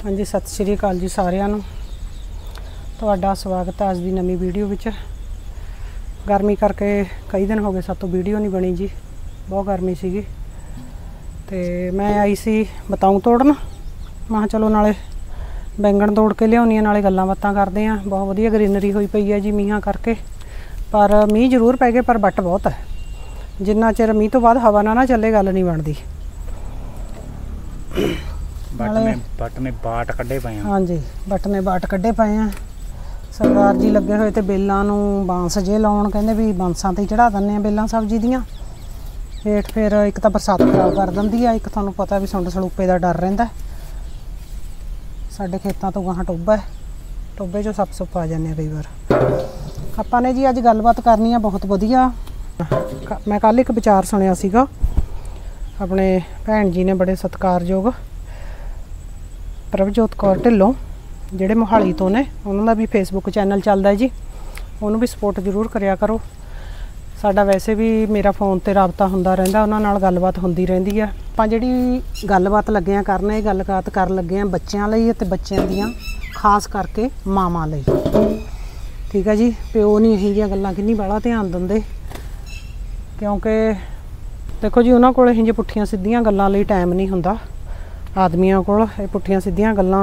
हाँ जी, सत श्री अकाल जी सारिਆਂ ਨੂੰ। ਤੁਹਾਡਾ ਸਵਾਗਤ है अज की नवी वीडियो विच। गर्मी करके कई दिन हो गए सातों वीडियो नहीं बनी जी, बहुत गर्मी सीगी। ते मैं आई सी बताऊँ तोड़न, मैं चलो नाले बैंगन तोड़ के लियाउनी नाले गल्लां बातां करदे आं। बहुत वधिया ग्रीनरी हुई पई है जी मीहां करके, पर मीह जरूर पै गए पर बट बहुत है। जिन्ना चिर मीह तो बाद हवा ना चले गल नहीं बनती। बट ने बाट कड्ढे पे। हाँ जी, बट ने बाट कड्ढे पे हैं। सरदार जी लगे हुए तो बेलों नूं बांस जे लाउण, कहंदे भी बांसां ते चढ़ा दिंदे बेलां सब्जी दियां हेठ। फिर एक तो बरसात खराब कर दिंदी है, एक तुहानूं पता भी सुंड सलूपे का डर रहिंदा। साडे खेतां तो गाहां टोबा है, टोबे चों सप सुप आ जाने कई बार। आपां ने जी अज गलबात करनी है बहुत वधिया। मैं कल एक विचार सुनिया सीगा, अपने भैन जी ने बड़े सत्कारयोग प्रभजोत कौर ढिल्लों ਜਿਹੜੇ मोहाली तो ने, उन्होंने भी फेसबुक चैनल चलता है जी, उन्होंने भी सपोर्ट जरूर करिया करो। साडा वैसे भी मेरा फोन ते राबता हुंदा रहिंदा, उन्हां नाल गलबात हुंदी रहिंदी है। आपां जिहड़ी गलबात लगे आ करन, ये गलबात कर लगे आ बच्चों लई ते बच्चों दियां खास करके मावां लई। ठीक है जी, प्यो नहीं इहो जिहियां गल्लां किन्नी बड़ा ध्यान दिंदे, क्योंकि देखो जी उन्हां कोल इहो जिहियां पुट्ठियां सिद्धियां गल्लां लई टाइम नहीं हुंदा। आदमियों कोल ये पुट्ठियां सिद्धियां गल्लां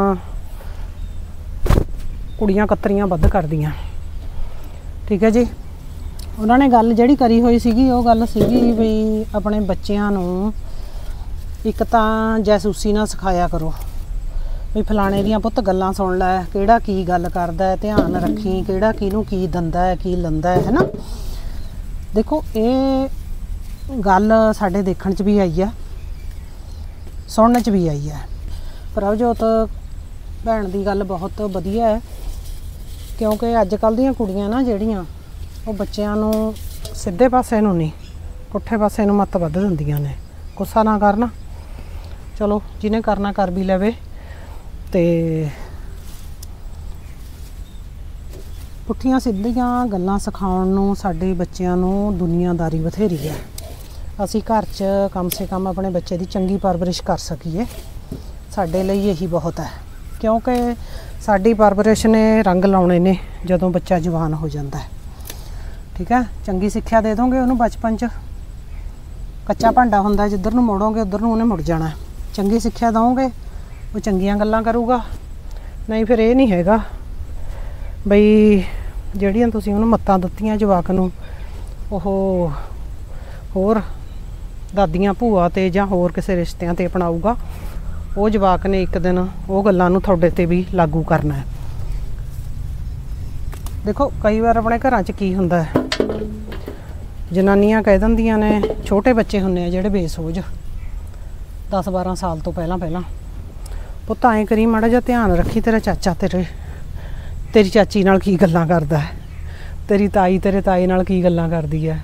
कुड़ियां कतरियां वध करदियां। ठीक है जी, उन्होंने गल जिहड़ी करी हुई सीगी, वो गल सीगी भी अपने बच्चों नूं एक तां जैसूसी ना सिखाया करो भी फलाणे दियां पुत्त गल्लां सुन लै, किहड़ा की गल करदा है ध्यान रखी, किहड़ा किहनूं की दिंदा है की लंदा है ना। देखो ये गल साडे देखण च भी आई है, सुनने च भी आई है। प्रभजोत भैन की गल बहुत वधिया है, क्योंकि अजकल दियां कुड़ियां ना जिहड़ियां वो बच्चों नूं सीधे पासे नूं नहीं पुट्ठे पासे नूं मत वध दिंदियां ने। गुस्सा ना करना, चलो जिन्हें करना कर भी लवे। ते पुट्ठियां सीधियां गल्लां सिखाउण नूं साडे बच्चों नूं दुनियादारी बथेरी है। असी घर च कम से कम अपने बच्चे की चंगी परवरिश कर सकीए, साडे लई यही बहुत है। क्योंकि साडी परवरिश ने रंग लाने ने जदों बच्चा जवान हो जाता है। ठीक है, चंगी सिक्ख्या दे दोगे उन्होंने बचपन च, कच्चा भांडा हुंदा जिधर नूं मोड़ोगे उधर नूं उन्हें मुड़ जाना। चंगी सिक्ख्या दोगे वो चंगियां गल्लां करूगा, नहीं फिर ये नहीं हैगा बई जिहड़ियां तुसीं उहनूं मत्तां दित्तियां जवाक नूं ओह होर दादियां भूआ ते जां होर किसी रिश्तिਆਂ ते अपनाऊगा, वो जवाक ने एक दिन वो गल्लां नूं तुहाडे ते भी लागू करना है। देखो कई बार अपने घरां च की हुंदा है, जनानियां कह दिंदियां ने, छोटे बच्चे हुंदे आ जिहड़े बेसोझ 10-12 साल तो पहला पुत्त ऐं करी माड़ा जिहा ध्यान रखी, तेरा चाचा तेरी चाची नाल की गल्लां करदा है, तेरी ताई तेरे ताए नाल की गल्लां करदी है,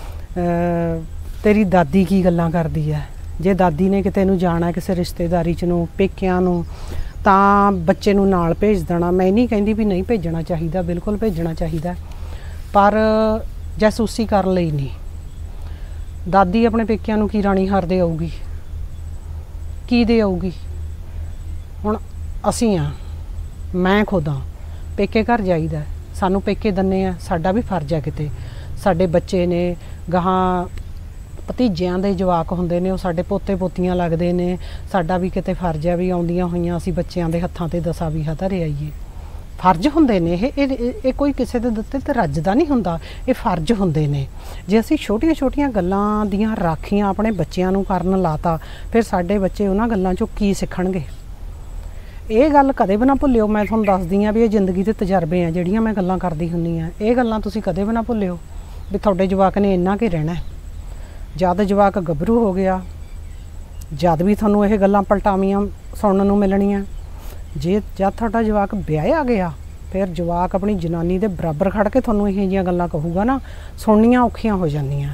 तेरी दादी की गल्लां करदी है। जे दादी ने किते नूं जाना किसी रिश्तेदारी च नूं पेकिਆਂ नूं तां बच्चे नूं नाल भेज देना। मैं नहीं कहंदी भी नहीं भेजना चाहिदा, बिल्कुल भेजना चाहिदा, पर जैसूसी करन लई नहीं। दादी अपने पेकिਆਂ नूं की राणी हार दे आऊगी, की दे आऊगी। हुण असीं आ, मैं खुद हाँ पेके घर जाईदा, सानूं पेके दन्ने आ, साडा भी फर्ज है किते साडे बच्चे ने गाहां भतीजिਆਂ ਦੇ जवाक ਹੁੰਦੇ ਨੇ, ਉਹ ਸਾਡੇ ਪੋਤੇ ਪੋਤੀਆਂ ਲੱਗਦੇ ਨੇ, ਸਾਡਾ ਵੀ ਕਿਤੇ ਫਰਜ਼ ਹੈ ਵੀ ਆਉਂਦੀਆਂ ਹੋਈਆਂ ਅਸੀਂ ਬੱਚਿਆਂ ਦੇ ਹੱਥਾਂ ਤੇ ਦਸਾਂ ਵੀਹਾਂ ਧਰੇ ਆਈਏ। ਫਰਜ਼ ਹੁੰਦੇ ਨੇ ਇਹ ਕੋਈ ਕਿਸੇ ਦੇ ਦਿੱਤੇ ਤੇ ਰੱਜਦਾ ਨਹੀਂ ਹੁੰਦਾ, ਇਹ ਫਰਜ਼ ਹੁੰਦੇ ਨੇ। ਜੇ ਅਸੀਂ ਛੋਟੀਆਂ ਛੋਟੀਆਂ ਗੱਲਾਂ ਦੀਆਂ ਰਾਖੀਆਂ ਆਪਣੇ ਬੱਚਿਆਂ ਨੂੰ ਕਰਨ ਲਾਤਾ, ਫਿਰ ਸਾਡੇ ਬੱਚੇ ਉਹਨਾਂ ਗੱਲਾਂ ਚੋਂ ਕੀ ਸਿੱਖਣਗੇ। ਇਹ ਗੱਲ ਕਦੇ ਵੀ ਨਾ ਭੁੱਲਿਓ। ਮੈਂ ਤੁਹਾਨੂੰ ਦੱਸਦੀ ਹਾਂ ਵੀ ਇਹ ਜ਼ਿੰਦਗੀ ਦੇ ਤਜਰਬੇ ਆ ਜਿਹੜੀਆਂ ਮੈਂ ਗੱਲਾਂ ਕਰਦੀ ਹੁੰਦੀ ਹਾਂ, ਇਹ ਗੱਲਾਂ ਤੁਸੀਂ ਕਦੇ ਵੀ ਨਾ ਭੁੱਲਿਓ ਵੀ ਤੁਹਾਡੇ ਜਵਾਕ ਨੇ ਇੰਨਾ ਕਿ ਰਹਿਣਾ। जद जवाक गभरू हो गया, जद भी थोनों ये गल्लां पलटावियां सुनने नूं मिलणियां। जे जद तुहाडा जवाक ब्याहिया गया, फिर जवाक अपनी जनानी दे बराबर खड़ के थोनों इहो जिहियां गल्लां कहूगा ना, सुननियां औखियां हो जांदियां।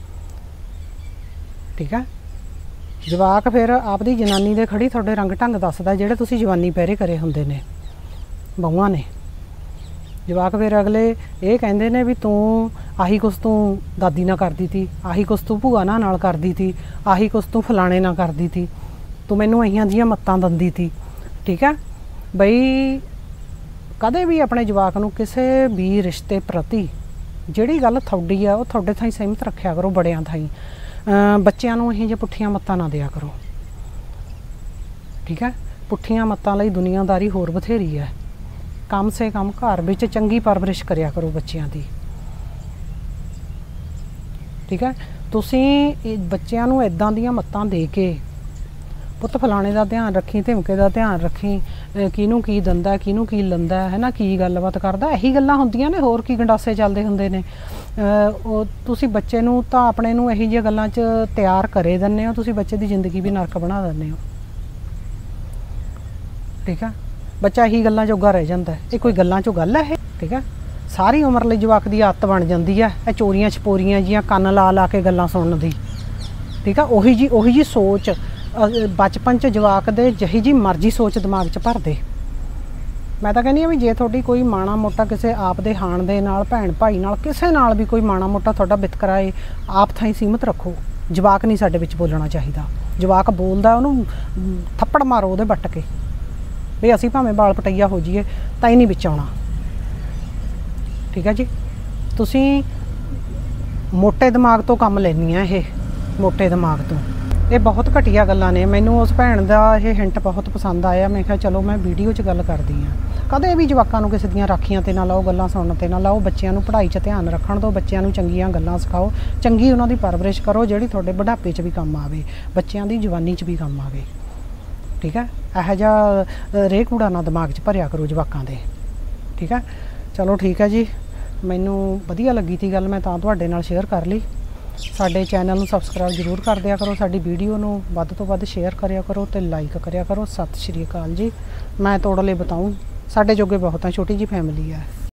ठीक है, जवाक फिर आपदी जनानी दे खड़ी तुहाडे रंग ढंग दसदा जिहड़े तुसीं जवानी पहिरे करे हुंदे ने बहुआं ने। जवाक फिर अगले ये कहते ने भी तू आही कुछ तू दादी ना करती थी, आही कुछ तू भूआ नाल करती थी, आही कुछ तू फलाने ना करती थी, तू मैनू अहियां दियां मत्तां दिंदी थी। ठीक है, ਬਈ ਕਦੇ ਵੀ ਆਪਣੇ ਜਵਾਕ ਨੂੰ ਕਿਸੇ ਵੀ ਰਿਸ਼ਤੇ ਪ੍ਰਤੀ ਜਿਹੜੀ ਗੱਲ ਤੁਹਾਡੀ ਆ ਉਹ ਤੁਹਾਡੇ ਥਾਈਂ ਸੀਮਿਤ ਰੱਖਿਆ ਕਰੋ, ਬੜਿਆਂ ਥਾਈਂ। ਬੱਚਿਆਂ ਨੂੰ ਇਹ ਜਿਹੇ ਪੁੱਠੀਆਂ ਮੱਤਾਂ ਨਾ ਦਿਆ ਕਰੋ, ਠੀਕ ਹੈ। ਪੁੱਠੀਆਂ ਮੱਤਾਂ ਲਈ ਦੁਨੀਆਦਾਰੀ ਹੋਰ ਬਥੇਰੀ ਹੈ। ਕਮ ਸੇ ਕਮ ਘਰ ਵਿੱਚ ਚੰਗੀ ਪਰਵਰਿਸ਼ ਕਰਿਆ ਕਰੋ ਬੱਚਿਆਂ ਦੀ, ਠੀਕ ਹੈ। ਤੁਸੀਂ ਬੱਚਿਆਂ ਨੂੰ ਇੱਦਾਂ ਦੀਆਂ ਮੱਤਾਂ ਦੇ ਕੇ ਪੁੱਤ ਫਲਾਣੇ ਦਾ ਧਿਆਨ ਰੱਖੀ, ਧਮਕੇ ਦਾ ਧਿਆਨ ਰੱਖੀ, ਕਿਹਨੂੰ ਕੀ ਦਿੰਦਾ, ਕਿਹਨੂੰ ਕੀ ਲੈਂਦਾ ਹੈ ਨਾ, ਕੀ ਗੱਲਬਾਤ ਕਰਦਾ, ਇਹੀ ਗੱਲਾਂ ਹੁੰਦੀਆਂ ਨੇ, ਹੋਰ ਕੀ ਗੰਡਾਸੇ ਚੱਲਦੇ ਹੁੰਦੇ ਨੇ। ਉਹ ਤੁਸੀਂ ਬੱਚੇ ਨੂੰ ਤਾਂ ਆਪਣੇ ਨੂੰ ਇਹੋ ਜਿਹੀਆਂ ਗੱਲਾਂ 'ਚ ਤਿਆਰ ਕਰੇ ਦਿੰਦੇ ਹੋ, ਤੁਸੀਂ ਬੱਚੇ ਦੀ ਜ਼ਿੰਦਗੀ ਵੀ ਨਰਕ ਬਣਾ ਦਿੰਦੇ ਹੋ, ਠੀਕ ਹੈ। ਬੱਚਾ ਇਹੀ ਗੱਲਾਂ ਜੋਗਾ ਰਹਿ ਜਾਂਦਾ। ਇਹ ਕੋਈ ਗੱਲਾਂ 'ਚੋਂ ਗੱਲ ਹੈ ਇਹ, ਠੀਕ ਹੈ। ਸਾਰੀ ਉਮਰ ਲਈ ਜਵਾਕ ਦੀ ਆਦਤ ਬਣ ਜਾਂਦੀ ਹੈ ਇਹ ਚੋਰੀਆਂ ਛਪੋਰੀਆਂ ਜੀਆਂ ਕੰਨ ਲਾ ਲਾ ਕੇ ਗੱਲਾਂ ਸੁਣਨ ਦੀ, ਠੀਕ ਆ। ਉਹੀ ਜੀ ਸੋਚ ਬਚਪਨ 'ਚ ਜਵਾਕ ਦੇ ਜਿਹੀ ਜੀ ਮਰਜ਼ੀ ਸੋਚ ਦਿਮਾਗ 'ਚ ਭਰ ਦੇ। ਮੈਂ ਤਾਂ ਕਹਿੰਦੀ ਹਾਂ ਵੀ ਜੇ ਤੁਹਾਡੀ ਕੋਈ ਮਾੜਾ ਮੋਟਾ ਕਿਸੇ ਆਪ ਦੇ ਹਾਣ ਦੇ ਨਾਲ, ਭੈਣ ਭਾਈ ਨਾਲ, ਕਿਸੇ ਨਾਲ ਵੀ ਕੋਈ ਮਾੜਾ ਮੋਟਾ ਤੁਹਾਡਾ ਵਿਤਕਰਾ ਏ, ਆਪ ਥਾਈਂ ਸੀਮਿਤ ਰੱਖੋ। ਜਵਾਕ ਨਹੀਂ ਸਾਡੇ ਵਿੱਚ ਬੋਲਣਾ ਚਾਹੀਦਾ। ਜਵਾਕ ਬੋਲਦਾ ਉਹਨੂੰ ਥੱਪੜ ਮਾਰੋ ਉਹਦੇ ਵੱਟ ਕੇ, ਵੀ ਅਸੀਂ ਭਾਵੇਂ ਬਾਲ ਪਟਈਆ ਹੋ ਜਾਈਏ ਤਾਂ ਹੀ ਨਹੀਂ ਵਿੱਚ ਆਉਣਾ, ਠੀਕ ਹੈ ਜੀ। ਤੁਸੀਂ ਮੋਟੇ ਦਿਮਾਗ ਤੋਂ ਕੰਮ ਲੈਣੀ ਆ, ਇਹ ਮੋਟੇ ਦਿਮਾਗ ਤੋਂ। ਇਹ ਬਹੁਤ ਘਟੀਆ ਗੱਲਾਂ ਨੇ। ਮੈਨੂੰ ਉਸ ਭੈਣ ਦਾ ਇਹ ਹਿੰਟ ਬਹੁਤ ਪਸੰਦ ਆਇਆ। ਮੈਂ ਕਿਹਾ ਚਲੋ ਮੈਂ ਵੀਡੀਓ 'ਚ ਗੱਲ ਕਰਦੀ ਹਾਂ। ਕਦੇ ਵੀ ਜਵਾਕਾਂ ਨੂੰ ਕਿਸੇ ਦੀਆਂ ਰਾਖੀਆਂ 'ਤੇ ਨਾ ਲਾਓ, ਗੱਲਾਂ ਸੁਣਨ 'ਤੇ ਨਾ ਲਾਓ। ਬੱਚਿਆਂ ਨੂੰ ਪੜ੍ਹਾਈ 'ਚ ਧਿਆਨ ਰੱਖਣ ਦਿਓ, ਬੱਚਿਆਂ ਨੂੰ ਚੰਗੀਆਂ ਗੱਲਾਂ ਸਿਖਾਓ, ਚੰਗੀ ਉਹਨਾਂ ਦੀ ਪਰਵਰਿਸ਼ ਕਰੋ ਜਿਹੜੀ ਤੁਹਾਡੇ ਬੁਢਾਪੇ 'ਚ ਵੀ ਕੰਮ ਆਵੇ, ਬੱਚਿਆਂ ਦੀ ਜਵਾਨੀ 'ਚ ਵੀ ਕੰਮ ਆਵੇ, ਠੀਕ ਹੈ। ਇਹੋ ਜਿਹਾ ਰੇਹ ਕੂੜਾ ਨਾ ਦਿਮਾਗ 'ਚ ਭਰਿਆ ਕਰੋ ਜਵਾਕਾਂ ਦੇ, ਠੀਕ ਹੈ। ਚਲੋ ਠੀਕ ਹੈ ਜੀ, ਮੈਨੂੰ ਵਧੀਆ ਲੱਗੀ ਤੀ ਗੱਲ, ਮੈਂ ਤਾਂ ਤੁਹਾਡੇ ਨਾਲ ਸ਼ੇਅਰ ਕਰ ਲਈ। ਸਾਡੇ ਚੈਨਲ ਨੂੰ ਸਬਸਕ੍ਰਾਈਬ ਜ਼ਰੂਰ ਕਰ ਦਿਆ ਕਰੋ, ਸਾਡੀ ਵੀਡੀਓ ਨੂੰ ਵੱਧ ਤੋਂ ਵੱਧ ਸ਼ੇਅਰ ਕਰਿਆ ਕਰੋ ਅਤੇ ਲਾਈਕ ਕਰਿਆ ਕਰੋ। ਸਤਿ ਸ਼੍ਰੀ ਅਕਾਲ ਜੀ। ਮੈਂ ਤੋੜ ਲੈ ਬਤਾਊਂ, ਸਾਡੇ ਜੋਗੇ ਬਹੁਤ ਆ, ਛੋਟੀ ਜੀ ਫੈਮਿਲੀ ਹੈ।